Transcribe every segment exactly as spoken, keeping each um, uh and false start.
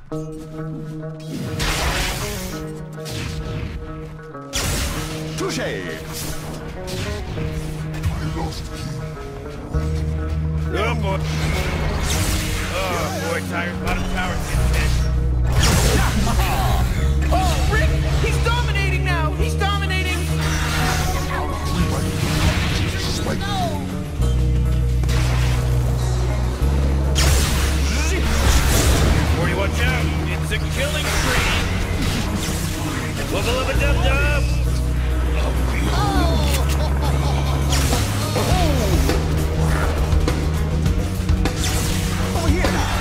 Touché! Oh boy. Oh boy, Tiger's bottom tower's getting hit. Oh, Rick! He's dominating now! He's dominating! No! Morty, watch out! It's a killing spree! Wubba lubba dub dub! Over here now!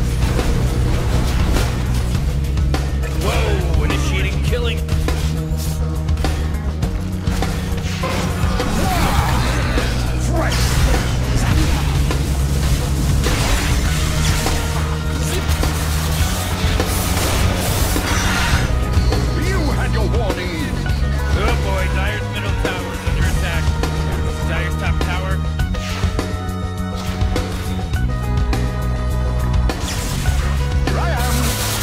Whoa! Initiating killing! You had your warning! Oh boy, Dire's middle tower is under attack. Dire's top tower. Here I am!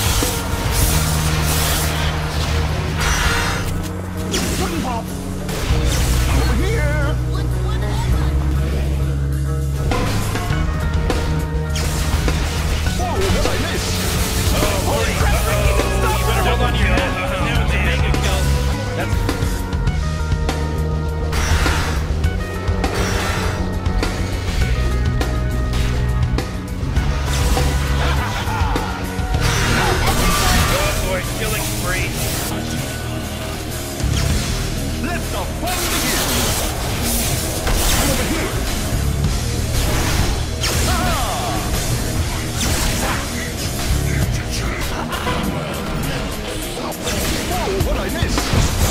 Sudden pop! Over here! Whoa, what I missed? Oh, Morty! Uh-oh! You better hold on to your head. Now it's a mega kill. That's... Oh boy, killing spree. Let the fun begin! I'm over here! Whoa, what I missed?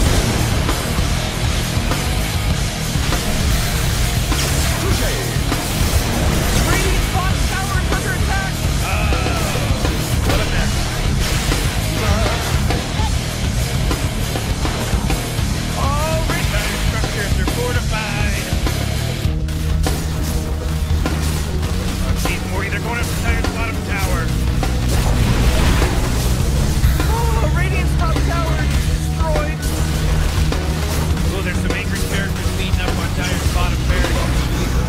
Touché! Radiant bottom tower is under attack! What a mess. Oh, Rick! Dire structures are fortified. Oh, geez, Morty, they're going up to Dire's bottom tower. Oh, Radiant's top tower is destroyed! Oh, there's some angry characters beating up on Dire's bottom barracks.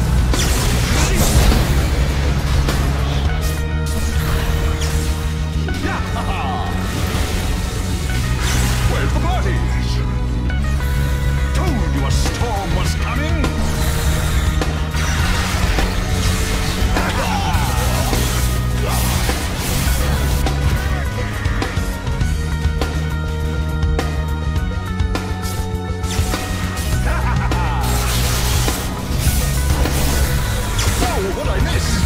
Where's the party? Told you a storm was coming! Whoa, what I miss?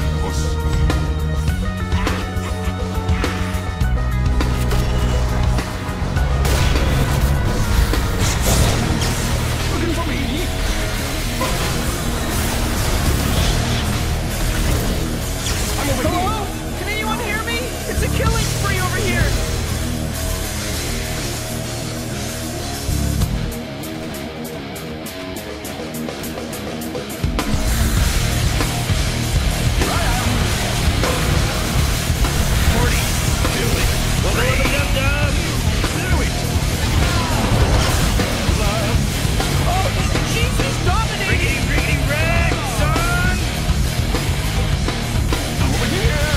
Looking for me? I'm over here. Hello? Can anyone hear me? It's a killing spree over here! Morty, do it. Wubba lubba dub dub. Do it! Oh, jeez, he's dominating! Riggedy, riggedy, rag, son. I'm over here!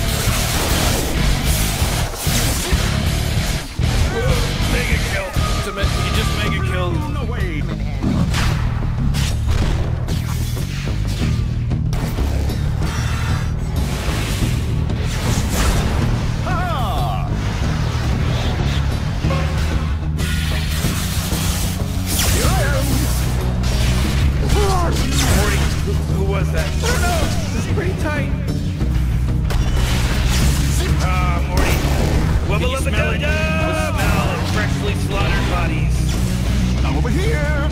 Mega kill. It's a me- you just mega killed. No way! Ha! Here I am! Morty, who, who was that? I don't know, it's pretty tight. Ah, Morty. Wubba Can you lubba smell dub it? dub. Smell of freshly slaughtered bodies. I'm over here!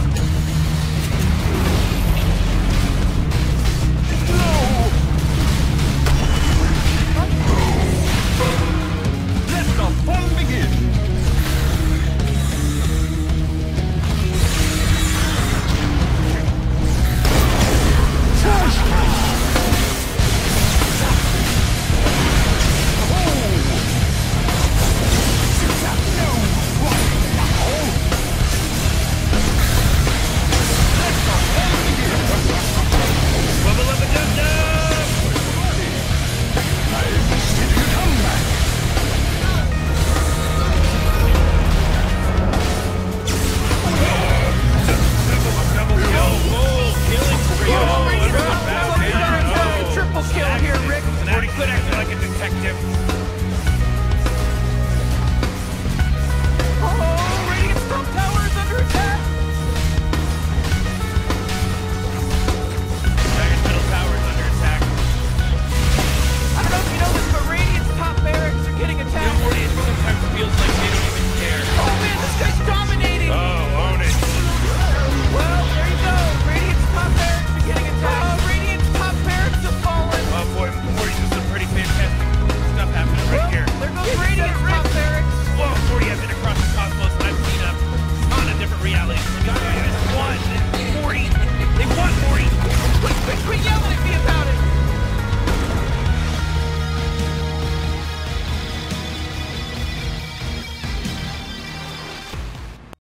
No! Let the fun begin! Oh! detective.